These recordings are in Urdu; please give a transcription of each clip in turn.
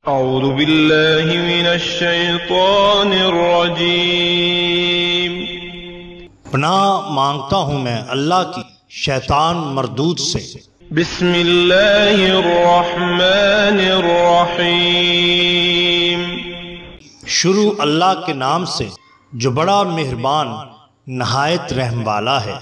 اعوذ باللہ من الشیطان الرجیم۔ پناہ مانگتا ہوں میں اللہ کی شیطان مردود سے۔ بسم اللہ الرحمن الرحیم۔ شروع اللہ کے نام سے جو بڑا مہربان نہایت رحم والا ہے۔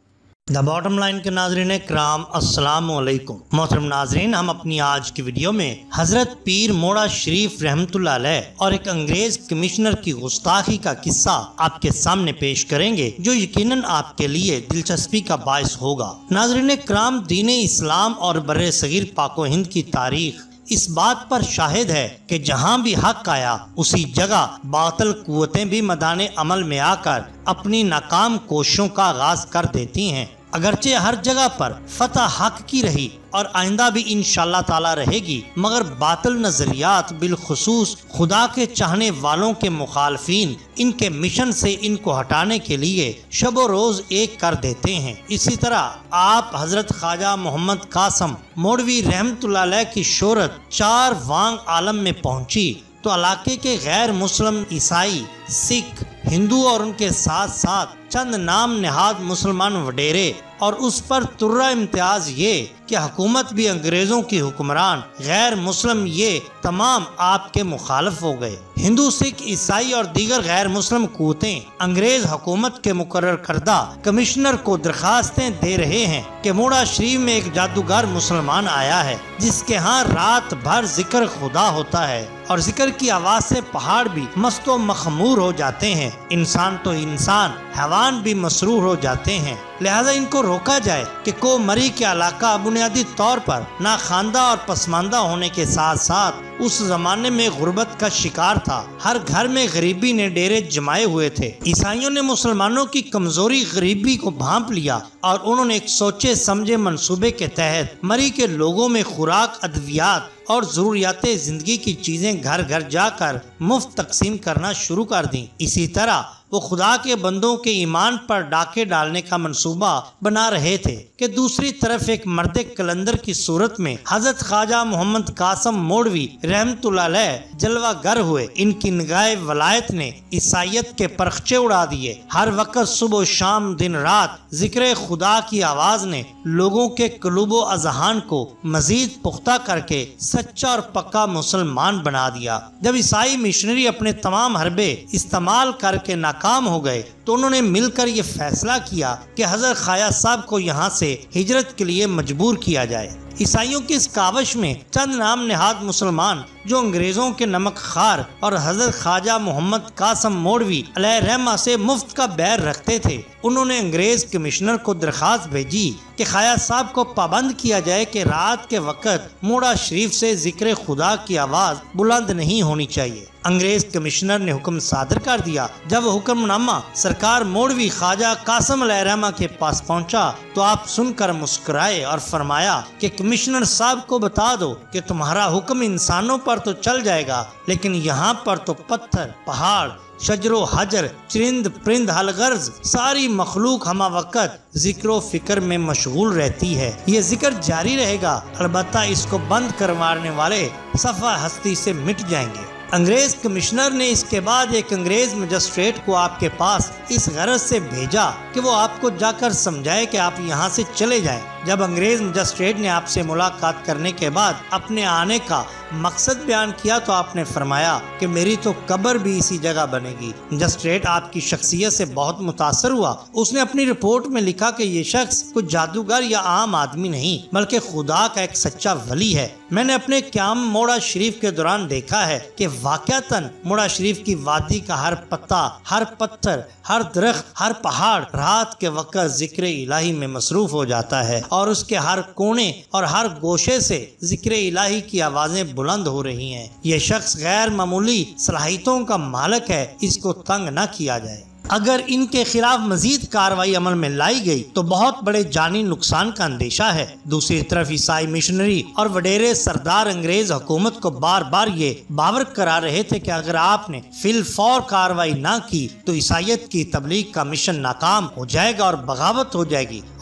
دا باٹم لائن کے ناظرین کرام السلام علیکم۔ محترم ناظرین، ہم اپنی آج کی ویڈیو میں حضرت پیر موڑا شریف رحمۃ اللہ علیہ اور ایک انگریز کمشنر کی گستاخی کا قصہ آپ کے سامنے پیش کریں گے جو یقیناً آپ کے لیے دلچسپی کا باعث ہوگا۔ ناظرین کرام، دین اسلام اور بر صغیر پاک و ہند کی تاریخ اس بات پر شاہد ہے کہ جہاں بھی حق آیا اسی جگہ باطل قوتیں بھی میدان عمل میں آ کر اپنی ناکام کوششوں کا آغاز کر دیتی ہیں۔ اگرچہ ہر جگہ پر فتح حق کی رہی اور آئندہ بھی انشاءاللہ تعالی رہے گی، مگر باطل نظریات بالخصوص خدا کے چاہنے والوں کے مخالفین ان کے مشن سے ان کو ہٹانے کے لیے شب و روز ایک کر دیتے ہیں۔ اسی طرح آپ حضرت خواجہ محمد قاسم موڑوی رحمۃ اللہ علیہ کی شہرت چار وانگ عالم میں پہنچی تو علاقے کے غیر مسلم عیسائی، سکھ، ہندو اور ان کے ساتھ ساتھ چند نام نہاد مسلمان وڈیرے اور اس پر ترہ امتیاز یہ کہ حکومت بھی انگریزوں کی حکمران، غیر مسلم یہ تمام آپ کے مخالف ہو گئے۔ ہندو، سکھ، عیسائی اور دیگر غیر مسلم قوتیں انگریز حکومت کے مقرر کردہ کمشنر کو درخواستیں دے رہے ہیں کہ موڑا شریف میں ایک جادوگر مسلمان آیا ہے جس کے ہاں رات بھر ذکر خدا ہوتا ہے اور ذکر کی آواز سے پہاڑ بھی مست و مخمور ہو جاتے ہیں، انسان تو انسان، حیوان بھی مسرور ہو جاتے ہیں۔ لہذا ان کو روکا جائے کہ کو مری کے علاقہ بنیادی طور پر ناخواندہ اور پسماندہ ہونے کے ساتھ ساتھ اس زمانے میں غربت کا شکار تھا۔ ہر گھر میں غریبی نے ڈیرے جمائے ہوئے تھے۔ عیسائیوں نے مسلمانوں کی کمزوری غریبی کو بھانپ لیا اور انہوں نے ایک سوچے سمجھے منصوبے کے تحت مری کے لوگوں میں خوراک، ادویات اور ضروریات زندگی کی چیزیں گھر گھر جا کر مفت تقسیم کرنا شروع کر دیں۔ اسی طرح وہ خدا کے بندوں کے ایمان پر ڈاکے ڈالنے کا منصوبہ بنا رہے تھے کہ دوسری طرف ایک مرد کلندر کی صورت میں حضرت خواجہ محمد قاسم موڑوی رحمۃ اللہ علیہ جلوہ گر ہوئے۔ ان کی نگاہ ولایت نے عیسائیت کے پرخچے اڑا دیے۔ ہر وقت صبح و شام، دن رات ذکر خدا کی آواز نے لوگوں کے قلوب و اذہان کو مزید پختہ کر کے سچا اور پکا مسلمان بنا دیا۔ جب عیسائی مشنری اپنے تمام حربے استعمال کر کے ناکام ہو گئے تو انہوں نے مل کر یہ فیصلہ کیا کہ حضرت خواجہ صاحب کو یہاں سے ہجرت کے لیے مجبور کیا جائے۔ عیسائیوں کی اس کاوش میں چند نام نہاد مسلمان جو انگریزوں کے نمک خار اور حضرت خواجہ محمد قاسم موڑوی علیہ رحمہ سے مفت کا بیر رکھتے تھے، انہوں نے انگریز کمشنر کو درخواست بھیجی کہ خواجہ صاحب کو پابند کیا جائے کہ رات کے وقت موڑا شریف سے ذکر خدا کی آواز بلند نہیں ہونی چاہیے۔ انگریز کمشنر نے حکم صادر کر دیا۔ جب حکم نامہ سرکار موڑوی خواجہ قاسم علیہ رحمہ کے پاس پہنچا تو آپ سن کر مسکرائے اور فرمایا کہ کمشنر صاحب کو بتا دو کہ تمہارا حکم انسانوں پر تو چل جائے گا لیکن یہاں پر تو پتھر، پہاڑ، شجر و حجر، چرند پرند الغرض ساری مخلوق ہمہ وقت ذکر و فکر میں مشغول رہتی ہے۔ یہ ذکر جاری رہے گا، البتہ اس کو بند کروانے والے صفحہ ہستی سے مٹ جائیں گے۔ انگریز کمشنر نے اس کے بعد ایک انگریز مجسٹریٹ کو آپ کے پاس اس غرض سے بھیجا کہ وہ آپ کو جا کر سمجھائے کہ آپ یہاں سے چلے جائیں۔ جب انگریز مجسٹریٹ نے آپ سے ملاقات کرنے کے بعد اپنے آنے کا مقصد بیان کیا تو آپ نے فرمایا کہ میری تو قبر بھی اسی جگہ بنے گی۔ مجسٹریٹ آپ کی شخصیت سے بہت متاثر ہوا۔ اس نے اپنی رپورٹ میں لکھا کہ یہ شخص کوئی جادوگر یا عام آدمی نہیں بلکہ خدا کا ایک سچا ولی ہے۔ میں نے اپنے قیام موڑا شریف کے دوران دیکھا ہے کہ واقعتاً موڑا شریف کی وادی کا ہر پتا، ہر پتھر، ہر درخت، ہر پہاڑ رات کے وقت ذکر الہی میں مصروف ہو جاتا ہے اور اس کے ہر کونے اور ہر گوشے سے ذکر الہی کی آوازیں بلند ہو رہی ہیں۔ یہ شخص غیر معمولی صلاحیتوں کا مالک ہے، اس کو تنگ نہ کیا جائے۔ اگر ان کے خلاف مزید کارروائی عمل میں لائی گئی تو بہت بڑے جانی نقصان کا اندیشہ ہے۔ دوسری طرف عیسائی مشنری اور وڈیرے سردار انگریز حکومت کو بار بار یہ باور کرا رہے تھے کہ اگر آپ نے فی الفور کارروائی نہ کی تو عیسائیت کی تبلیغ کا مشن ناکام ہو جائے گا اور بغاوت ہو جائے گی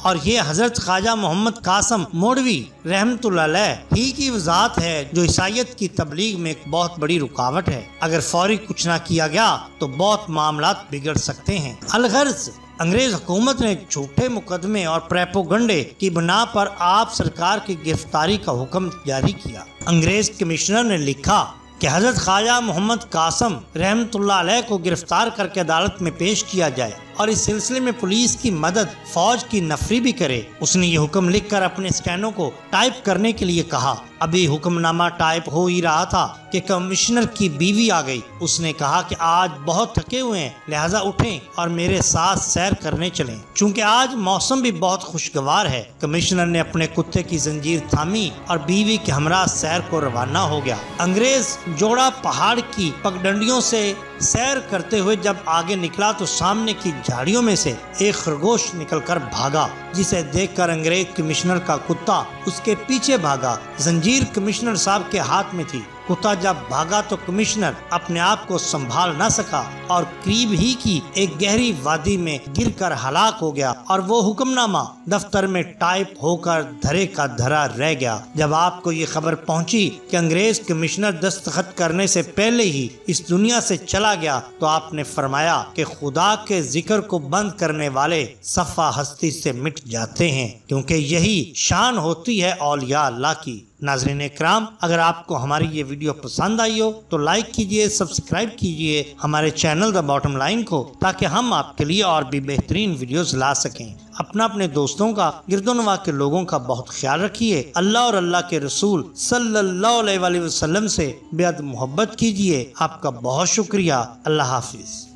اور یہ حضرت خواجہ محمد قاسم مولوی رحمت اللہ علیہ ہی کی وضاحت ہے جو عیسائیت کی تبلیغ میں ایک بہت بڑی رکاوٹ ہے۔ اگر فوری کچھ نہ کیا گیا تو بہت معاملات بگڑ سکتے ہیں۔ الغرض انگریز حکومت نے جھوٹے مقدمے اور پریپوگنڈے کی بنا پر آپ سرکار کی گرفتاری کا حکم جاری کیا۔ انگریز کمشنر نے لکھا کہ حضرت خواجہ محمد قاسم رحمت اللہ علیہ کو گرفتار کر کے عدالت میں پیش کیا جائے اور اس سلسلے میں پولیس کی مدد فوج کی نفری بھی کرے۔ اس نے یہ حکم لکھ کر اپنے اسٹینو کو ٹائپ کرنے کے لیے کہا۔ ابھی حکم نامہ ٹائپ ہو ہی رہا تھا کہ کمشنر کی بیوی آ گئی۔ اس نے کہا کہ آج بہت تھکے ہوئے ہیں، لہٰذا اٹھیں اور میرے ساتھ سیر کرنے چلیں، چونکہ آج موسم بھی بہت خوشگوار ہے۔ کمشنر نے اپنے کتے کی زنجیر تھامی اور بیوی کے ہمراہ سیر کو روانہ ہو گیا۔ انگریز جوڑا پہاڑ کی پگڈنڈیوں سے سیر کرتے ہوئے جب آگے نکلا تو سامنے کی جھاڑیوں میں سے ایک خرگوش نکل کر بھاگا، جسے دیکھ کر انگریز کمشنر کا کتا اس کے پیچھے بھاگا۔ زنجیر کمشنر صاحب کے ہاتھ میں تھی۔ کتا جب بھاگا تو کمشنر اپنے آپ کو سنبھال نہ سکا اور قریب ہی کی ایک گہری وادی میں گر کر ہلاک ہو گیا، اور وہ حکم نامہ دفتر میں ٹائپ ہو کر دھرے کا دھرا رہ گیا۔ جب آپ کو یہ خبر پہنچی کہ انگریز کمشنر دستخط کرنے سے پہلے ہی اس دنیا سے چلا گیا تو آپ نے فرمایا کہ خدا کے ذکر کو بند کرنے والے صفحہ ہستی سے مٹ جاتے ہیں، کیونکہ یہی شان ہوتی ہے اولیاء اللہ کی۔ ناظرین اکرام، اگر آپ کو ہماری یہ ویڈیو پسند آئی ہو تو لائک کیجئے، سبسکرائب کیجئے ہمارے چینل دا باٹم لائن کو، تاکہ ہم آپ کے لیے اور بھی بہترین ویڈیوز لا سکیں۔ اپنے دوستوں کا، گرد و نواح کے لوگوں کا بہت خیال رکھیے۔ اللہ اور اللہ کے رسول صلی اللہ علیہ وسلم سے بے حد محبت کیجئے۔ آپ کا بہت شکریہ۔ اللہ حافظ۔